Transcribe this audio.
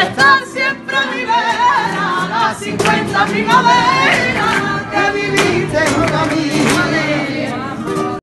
están siempre a mi vera, las 50 primaveras que viviste junto a mí.